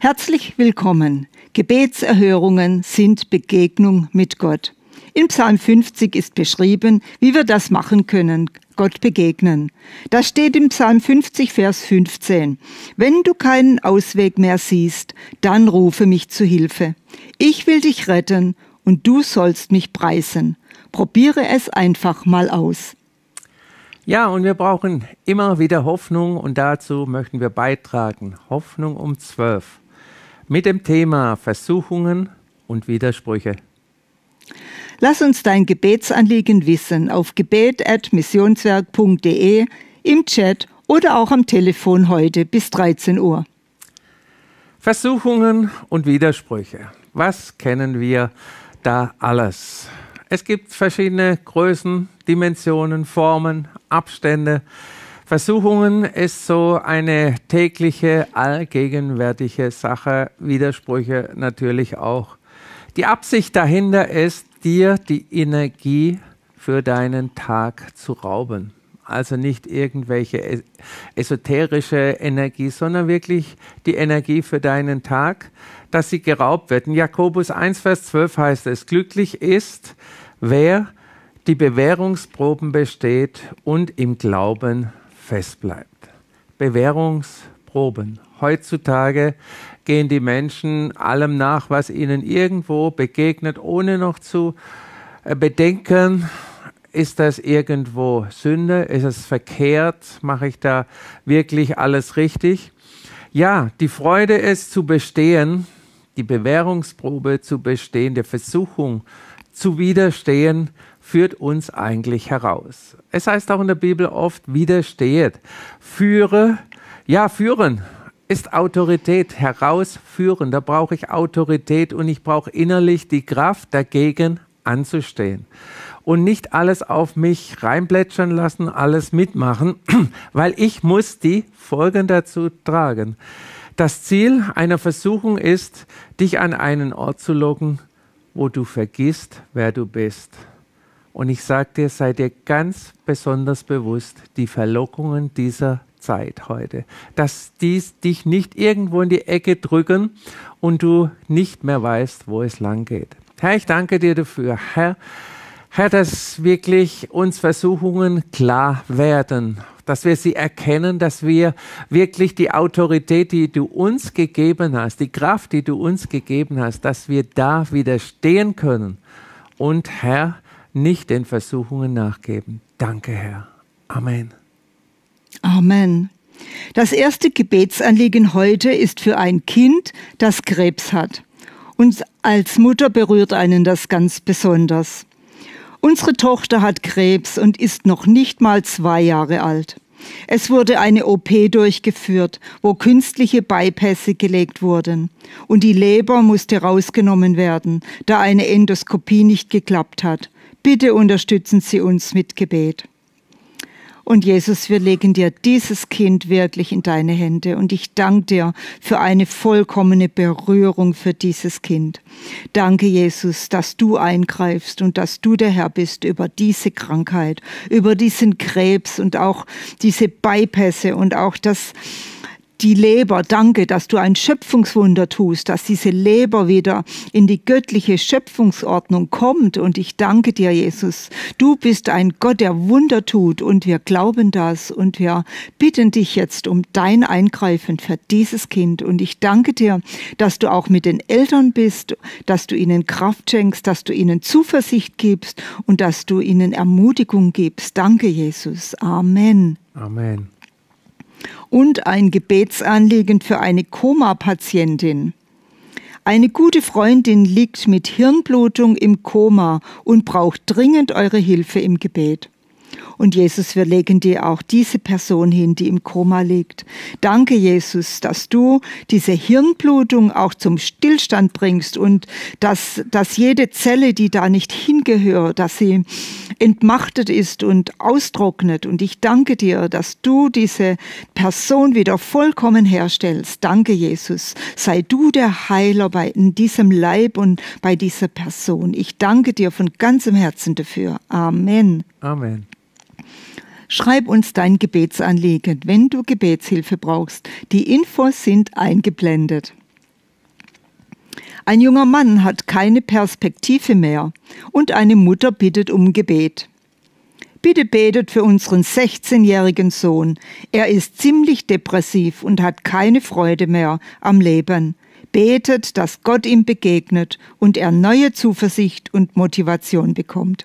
Herzlich willkommen. Gebetserhörungen sind Begegnung mit Gott. In Psalm 50 ist beschrieben, wie wir das machen können, Gott begegnen. Das steht im Psalm 50, Vers 15. Wenn du keinen Ausweg mehr siehst, dann rufe mich zu Hilfe. Ich will dich retten und du sollst mich preisen. Probiere es einfach mal aus. Ja, und wir brauchen immer wieder Hoffnung und dazu möchten wir beitragen. Hoffnung um 12 mit dem Thema Versuchungen und Widersprüche. Lass uns dein Gebetsanliegen wissen auf gebet@missionswerk.de, im Chat oder auch am Telefon heute bis 13 Uhr. Versuchungen und Widersprüche. Was kennen wir da alles? Es gibt verschiedene Größen, Dimensionen, Formen, Abstände. Versuchungen ist so eine tägliche, allgegenwärtige Sache, Widersprüche natürlich auch. Die Absicht dahinter ist, dir die Energie für deinen Tag zu rauben. Also nicht irgendwelche esoterische Energie, sondern wirklich die Energie für deinen Tag, dass sie geraubt wird. In Jakobus 1, Vers 12 heißt es, glücklich ist, wer die Bewährungsproben besteht und im Glauben festbleibt. Bewährungsproben. Heutzutage gehen die Menschen allem nach, was ihnen irgendwo begegnet, ohne noch zu bedenken, ist das irgendwo Sünde, ist es verkehrt, mache ich da wirklich alles richtig? Ja, die Freude ist zu bestehen, die Bewährungsprobe zu bestehen, der Versuchung zu widerstehen, führt uns eigentlich heraus. Es heißt auch in der Bibel oft, widerstehet. Führen ist Autorität, herausführen. Da brauche ich Autorität und ich brauche innerlich die Kraft, dagegen anzustehen. Und nicht alles auf mich reinplätschern lassen, alles mitmachen, weil ich muss die Folgen dazu tragen. Das Ziel einer Versuchung ist, dich an einen Ort zu locken, wo du vergisst, wer du bist. Und ich sage dir, sei dir ganz besonders bewusst, die Verlockungen dieser Zeit heute, dass dies dich nicht irgendwo in die Ecke drücken und du nicht mehr weißt, wo es lang geht. Herr, ich danke dir dafür, Herr, dass wirklich uns Versuchungen klar werden, dass wir sie erkennen, dass wir wirklich die Autorität, die du uns gegeben hast, die Kraft, die du uns gegeben hast, dass wir da widerstehen können und, Herr, nicht den Versuchungen nachgeben. Danke, Herr. Amen. Amen. Das erste Gebetsanliegen heute ist für ein Kind, das Krebs hat. Und als Mutter berührt einen das ganz besonders. Unsere Tochter hat Krebs und ist noch nicht mal 2 Jahre alt. Es wurde eine OP durchgeführt, wo künstliche Bypässe gelegt wurden. Und die Leber musste rausgenommen werden, da eine Endoskopie nicht geklappt hat. Bitte unterstützen Sie uns mit Gebet. Und Jesus, wir legen dir dieses Kind wirklich in deine Hände. Und ich danke dir für eine vollkommene Berührung für dieses Kind. Danke, Jesus, dass du eingreifst und dass du der Herr bist über diese Krankheit, über diesen Krebs und auch diese Bypässe und auch die Leber. Danke, dass du ein Schöpfungswunder tust, dass diese Leber wieder in die göttliche Schöpfungsordnung kommt. Und ich danke dir, Jesus. Du bist ein Gott, der Wunder tut und wir glauben das und wir bitten dich jetzt um dein Eingreifen für dieses Kind. Und ich danke dir, dass du auch mit den Eltern bist, dass du ihnen Kraft schenkst, dass du ihnen Zuversicht gibst und dass du ihnen Ermutigung gibst. Danke, Jesus. Amen. Amen. Und ein Gebetsanliegen für eine Koma-Patientin. Eine gute Freundin liegt mit Hirnblutung im Koma und braucht dringend eure Hilfe im Gebet. Und Jesus, wir legen dir auch diese Person hin, die im Koma liegt. Danke, Jesus, dass du diese Hirnblutung auch zum Stillstand bringst und dass jede Zelle, die da nicht hingehört, dass sie entmachtet ist und austrocknet. Und ich danke dir, dass du diese Person wieder vollkommen herstellst. Danke, Jesus. Sei du der Heiler in diesem Leib und bei dieser Person. Ich danke dir von ganzem Herzen dafür. Amen. Amen. Schreib uns dein Gebetsanliegen, wenn du Gebetshilfe brauchst. Die Infos sind eingeblendet. Ein junger Mann hat keine Perspektive mehr und eine Mutter bittet um Gebet. Bitte betet für unseren 16-jährigen Sohn. Er ist ziemlich depressiv und hat keine Freude mehr am Leben. Betet, dass Gott ihm begegnet und er neue Zuversicht und Motivation bekommt.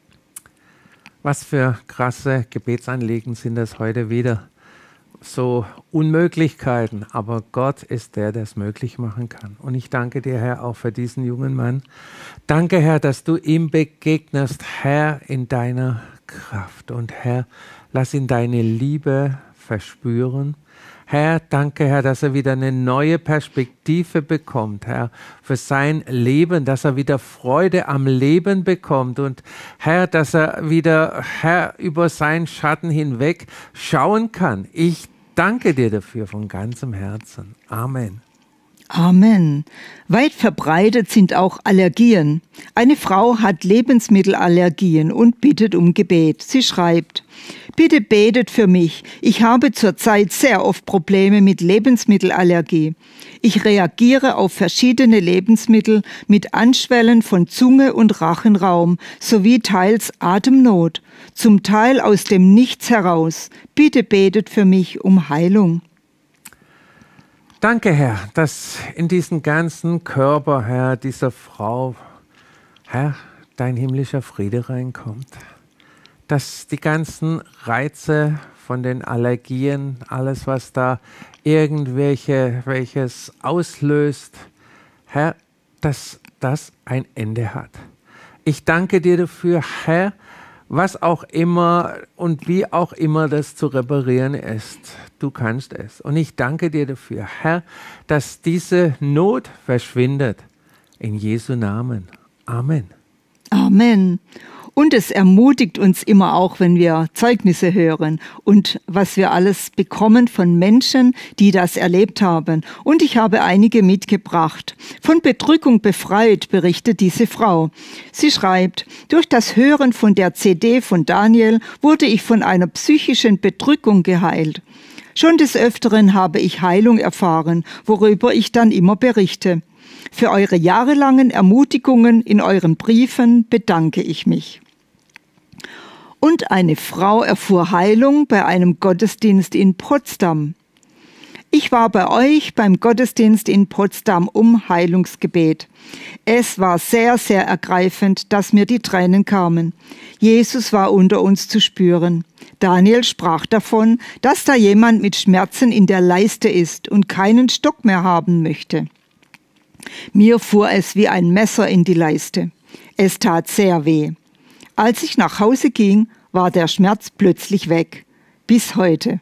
Was für krasse Gebetsanliegen sind das heute wieder. So Unmöglichkeiten, aber Gott ist der, der es möglich machen kann. Und ich danke dir, Herr, auch für diesen jungen Mann. Danke, Herr, dass du ihm begegnest, Herr, in deiner Kraft. Und Herr, lass ihn deine Liebe verspüren. Herr, danke, Herr, dass er wieder eine neue Perspektive bekommt, Herr, für sein Leben, dass er wieder Freude am Leben bekommt und Herr, dass er wieder, Herr, über seinen Schatten hinweg schauen kann. Ich danke dir dafür von ganzem Herzen. Amen. Amen. Weit verbreitet sind auch Allergien. Eine Frau hat Lebensmittelallergien und bittet um Gebet. Sie schreibt: Bitte betet für mich. Ich habe zurzeit sehr oft Probleme mit Lebensmittelallergie. Ich reagiere auf verschiedene Lebensmittel mit Anschwellen von Zunge und Rachenraum sowie teils Atemnot, zum Teil aus dem Nichts heraus. Bitte betet für mich um Heilung. Danke, Herr, dass in diesen ganzen Körper, Herr, dieser Frau, Herr, dein himmlischer Friede reinkommt. Dass die ganzen Reize von den Allergien, alles, was da welches auslöst, Herr, dass das ein Ende hat. Ich danke dir dafür, Herr, was auch immer und wie auch immer das zu reparieren ist. Du kannst es. Und ich danke dir dafür, Herr, dass diese Not verschwindet. In Jesu Namen. Amen. Amen. Und es ermutigt uns immer auch, wenn wir Zeugnisse hören und was wir alles bekommen von Menschen, die das erlebt haben. Und ich habe einige mitgebracht. Von Bedrückung befreit, berichtet diese Frau. Sie schreibt: Durch das Hören von der CD von Daniel wurde ich von einer psychischen Bedrückung geheilt. Schon des Öfteren habe ich Heilung erfahren, worüber ich dann immer berichte. Für eure jahrelangen Ermutigungen in euren Briefen bedanke ich mich. Und eine Frau erfuhr Heilung bei einem Gottesdienst in Potsdam. Ich war bei euch beim Gottesdienst in Potsdam um Heilungsgebet. Es war sehr, sehr ergreifend, dass mir die Tränen kamen. Jesus war unter uns zu spüren. Daniel sprach davon, dass da jemand mit Schmerzen in der Leiste ist und keinen Stock mehr haben möchte. Mir fuhr es wie ein Messer in die Leiste. Es tat sehr weh. Als ich nach Hause ging, war der Schmerz plötzlich weg. Bis heute.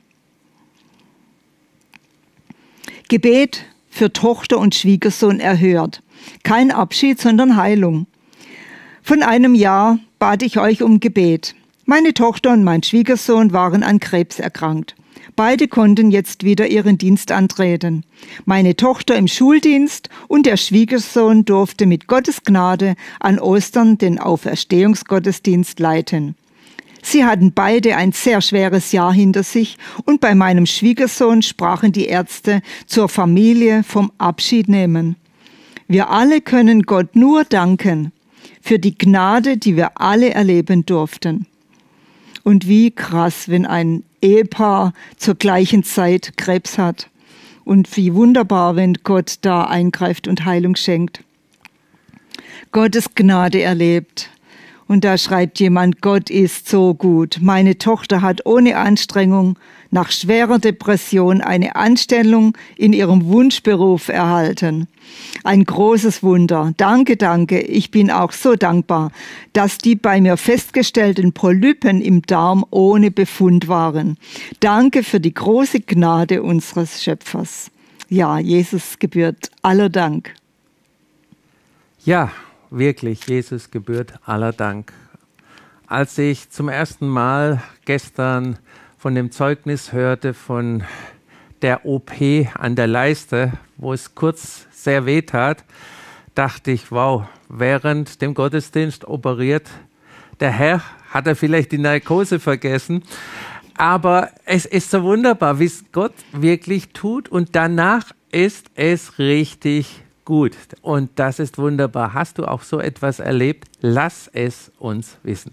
Gebet für Tochter und Schwiegersohn erhört. Kein Abschied, sondern Heilung. Von einem Jahr bat ich euch um Gebet. Meine Tochter und mein Schwiegersohn waren an Krebs erkrankt. Beide konnten jetzt wieder ihren Dienst antreten. Meine Tochter im Schuldienst und der Schwiegersohn durfte mit Gottes Gnade an Ostern den Auferstehungsgottesdienst leiten. Sie hatten beide ein sehr schweres Jahr hinter sich und bei meinem Schwiegersohn sprachen die Ärzte zur Familie vom Abschied nehmen. Wir alle können Gott nur danken für die Gnade, die wir alle erleben durften. Und wie krass, wenn ein Ehepaar zur gleichen Zeit Krebs hat. Und wie wunderbar, wenn Gott da eingreift und Heilung schenkt. Gottes Gnade erlebt. Und da schreibt jemand: Gott ist so gut. Meine Tochter hat ohne Anstrengung nach schwerer Depression eine Anstellung in ihrem Wunschberuf erhalten. Ein großes Wunder. Danke, danke. Ich bin auch so dankbar, dass die bei mir festgestellten Polypen im Darm ohne Befund waren. Danke für die große Gnade unseres Schöpfers. Ja, Jesus gebührt aller Dank. Ja, wirklich, Jesus gebührt aller Dank. Als ich zum ersten Mal gestern von dem Zeugnis hörte von der OP an der Leiste, wo es kurz sehr weh tat, dachte ich, wow, während dem Gottesdienst operiert der Herr, hat er vielleicht die Narkose vergessen. Aber es ist so wunderbar, wie es Gott wirklich tut und danach ist es richtig Gut, und das ist wunderbar. Hast du auch so etwas erlebt? Lass es uns wissen.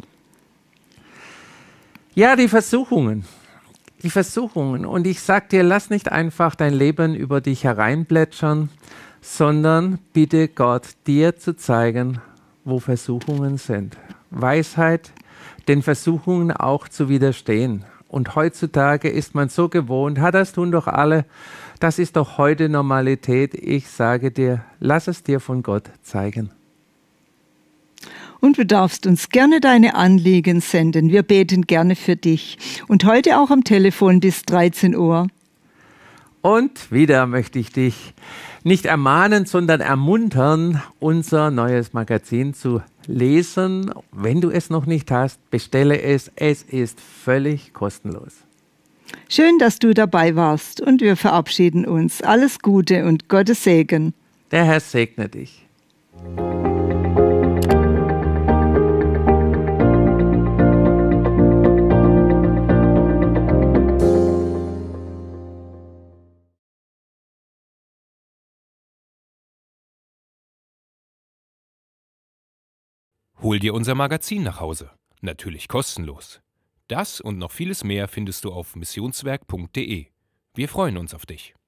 Ja, die Versuchungen. Und ich sag dir, lass nicht einfach dein Leben über dich hereinplätschern, sondern bitte Gott, dir zu zeigen, wo Versuchungen sind. Weisheit, den Versuchungen auch zu widerstehen. Und heutzutage ist man so gewohnt, das tun doch alle, das ist doch heute Normalität. Ich sage dir, lass es dir von Gott zeigen. Und du darfst uns gerne deine Anliegen senden. Wir beten gerne für dich. Und heute auch am Telefon bis 13 Uhr. Und wieder möchte ich dich nicht ermahnen, sondern ermuntern, unser neues Magazin zu lesen. Wenn du es noch nicht hast, bestelle es. Es ist völlig kostenlos. Schön, dass du dabei warst und wir verabschieden uns. Alles Gute und Gottes Segen. Der Herr segne dich. Hol dir unser Magazin nach Hause. Natürlich kostenlos. Das und noch vieles mehr findest du auf missionswerk.de. Wir freuen uns auf dich.